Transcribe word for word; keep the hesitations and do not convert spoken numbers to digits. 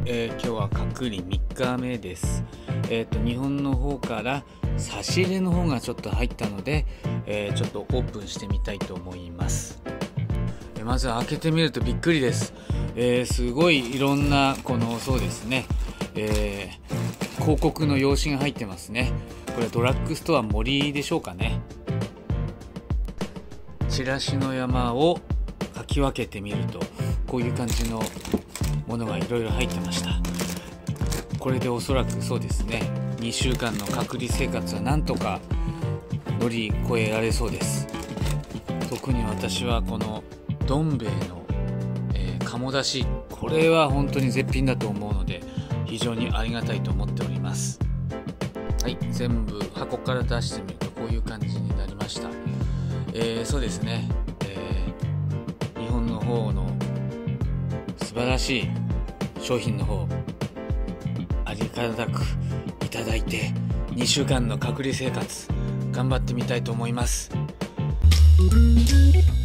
えー、今日は隔離みっかめです。えーと、日本の方から差し入れの方がちょっと入ったので、えー、ちょっとオープンしてみたいと思います。えー、まず開けてみるとびっくりです。えー、すごいいろんなこのそうですね、えー、広告の用紙が入ってますね。これドラッグストア森でしょうかね。チラシの山をかき分けてみるとこういう感じのものがいろいろ入ってました。これでおそらくそうですね、にしゅうかんの隔離生活はなんとか乗り越えられそうです。特に私はこのどん兵衛の、えー、鴨だし、これは本当に絶品だと思うので非常にありがたいと思っております。はい、全部箱から出してみるとこういう感じになりました。えー、そうですね、えー、日本の方の素晴らしい商品の方ありがたくいただいてにしゅうかんの隔離生活頑張ってみたいと思います。